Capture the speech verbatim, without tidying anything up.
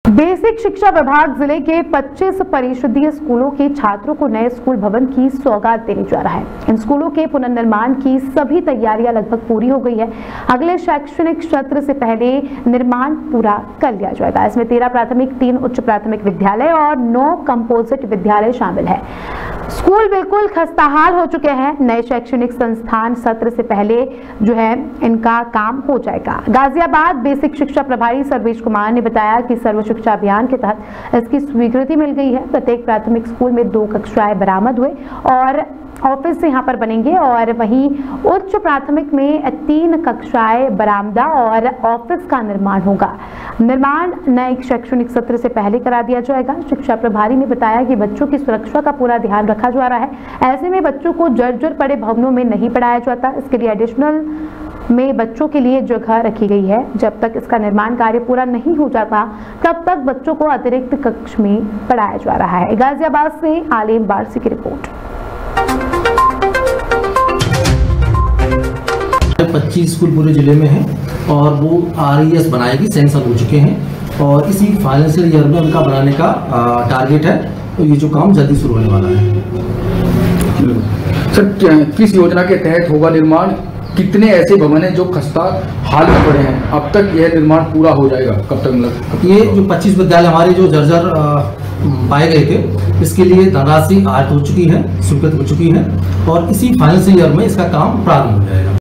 Basic शिक्षा विभाग जिले के पच्चीस परिषदीय स्कूलों के छात्रों को नए स्कूल भवन की सौगात देने जा रहा है। इन स्कूलों के पुनर्निर्माण की सभी तैयारियां लगभग पूरी हो गई है। अगले शैक्षणिक सत्र से पहले निर्माण पूरा कर लिया जाएगा। इसमें तेरह प्राथमिक, तीन उच्च प्राथमिक विद्यालय और नौ कंपोजिट विद्यालय शामिल है। स्कूल बिल्कुल खस्ताहाल हो चुके हैं। नए शैक्षणिक संस्थान सत्र से पहले जो है इनका काम हो जाएगा। गाजियाबाद बेसिक शिक्षा प्रभारी सर्वेश कुमार ने बताया कि सर्व शिक्षा अभियान के तहत इसकी स्वीकृति मिल गई है। प्रत्येक प्राथमिक स्कूल में दो कक्षाएं बरामद हुए और ऑफिस यहाँ पर बनेंगे और वहीं उच्च प्राथमिक में तीन कक्षाएं बरामदा और ऑफिस का निर्माण होगा। निर्माण नए शैक्षणिक सत्र से पहले करा दिया जाएगा। शिक्षा प्रभारी ने बताया कि बच्चों की सुरक्षा का पूरा ध्यान रखा जा रहा है। ऐसे में बच्चों को जर्जर पड़े भवनों में नहीं पढ़ाया जाता। इसके लिए एडिशनल में बच्चों के लिए जगह रखी गई है। जब तक इसका निर्माण कार्य पूरा नहीं हो जाता तब तक बच्चों को अतिरिक्त कक्ष में पढ़ाया जा रहा है। गाजियाबाद से आलिम बारसी की रिपोर्ट। पच्चीस स्कूल पूरे जिले में हैं और वो आर ई एस बनाएगी, सैंक्शन हो चुके हैं और इसी फाइनेंशियल ईयर में उनका बनाने का टारगेट है। तो ये जो काम जल्दी शुरू होने वाला है। सर, किस योजना के तहत होगा निर्माण? कितने ऐसे भवन हैं जो खस्ता हाल में पड़े हैं? अब तक यह निर्माण पूरा हो जाएगा? कब तक मतलब? ये जो पच्चीस विद्यालय हमारे जो जर्जर पाए गए थे, इसके लिए धनराशि आहत हो चुकी है, स्वीकृत हो चुकी है और इसी फाइनेंशियल ईयर में इसका काम प्रारंभ हो जाएगा।